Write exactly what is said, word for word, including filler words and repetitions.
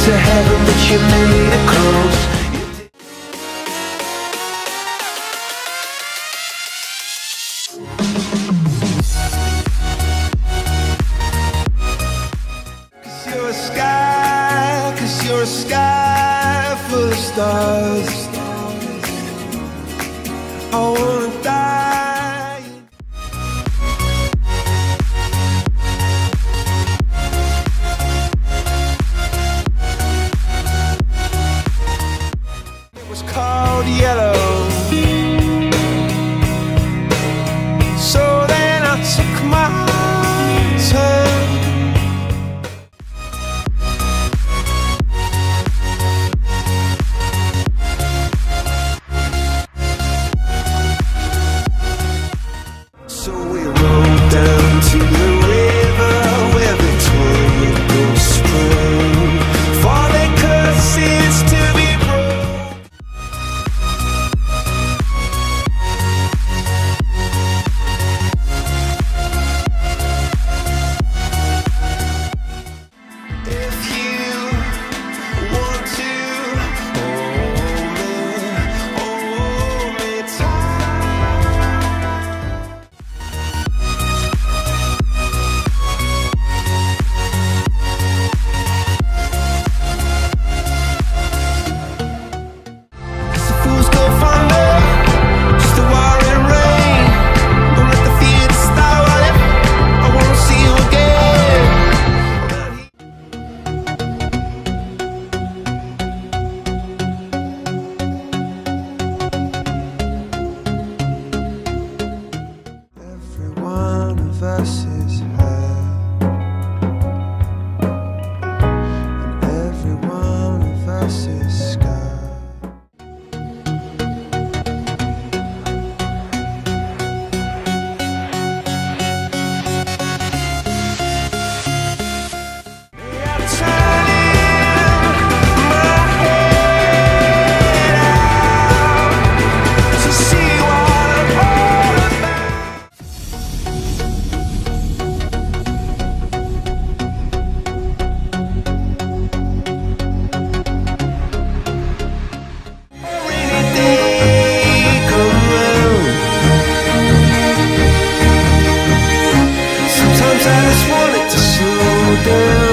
to heaven, but you made it close. Cause you're a sky, cause you're a sky full of stars. I wanna die. It was called yellow. So then I took my turn. So we rode down to the river where Victoria goes spring, for their curses to be broke. If you want to hold me, hold me tight. Fools go thunder, just a wiring rain. Don't let the fear start. I wanna see you again. Every one of us is hurt, and every one of us is scarred. Sometimes I just want it to slow down.